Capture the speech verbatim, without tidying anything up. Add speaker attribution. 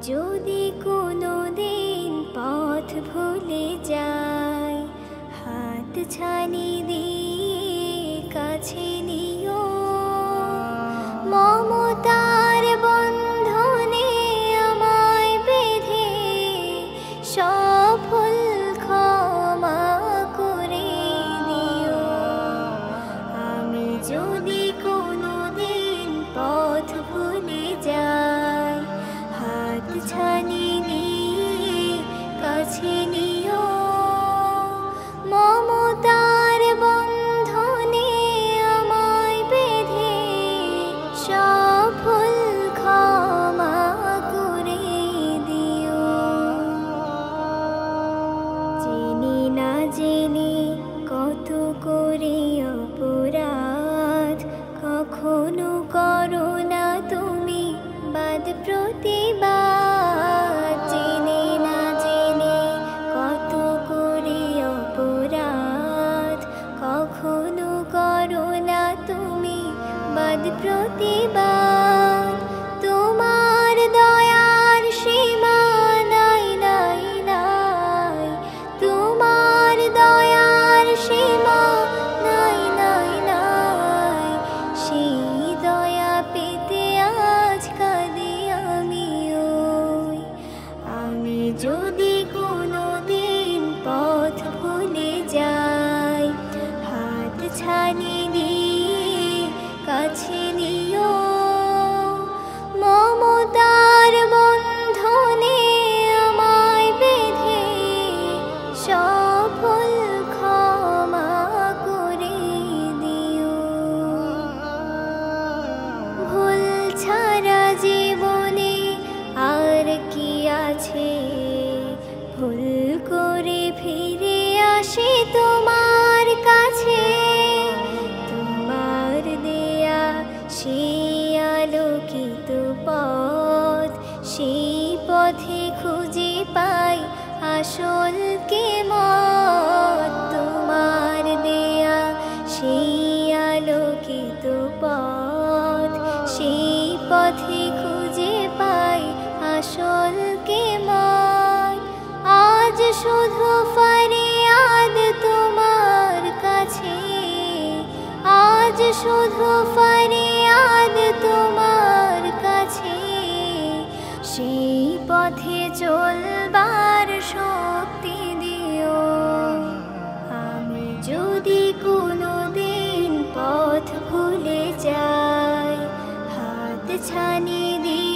Speaker 1: যদি কোনো দিন পথ ভুলে যাই, হাত ছানি দিয়ে কাছে নিও। মমতার বন্ধনে আমায় বেঁধে সফল ক্ষমা করে দিও। আমি যদি কোনো দিন পথ ভুলে যাই, হাত ছানি দিয়ে কাছে নিও। মমতার বন্ধনে আমায় বেঁধে সফল ক্ষমা করে দিও। জেনে না জেনে কত করে অপরাধ, কখনো করো না তুমি বাদ প্রতিবাদ। জেনে না জেনে কত করে অপরাধ, কখনো করো না তুমি বাদ প্রতিবাদ। তোমার দয়ার সীমা নাই নাই নাই, তোমার দয়ার সীমা নাই নাই নাই। সেই দয়া পেতে আজ কাঁদি আমি। ওই আমি যদি কোনো দিন পথ ভুলে যাই, হাত ছানি দিয়ে কাছে নিও। মমতার বন্ধনে আমায় বেঁধে সফল ক্ষমা করে দিও। ভুল ছাড়া জীবনে আর কি আছে, ভুল করে ফিরে আসে তোমার কাছে। তোমার দেয়া সেই আলোকিত পথ, সেই পথে খুঁজে পাই আসল কেমত। তোমার দেয়া সেই আলোকিত পথ, সেই পথে খুঁজে পাই আসল কেমত। আজ শুধু ফরিয়াদ তোমার কাছে, আজ শুধু ফরিয়াদ তোমার কাছে। সেই পথে চলবার শক্তি দিও। আমি যদি কোনো দিন পথ ভুলে যাই, হাত ছানি দিয়ে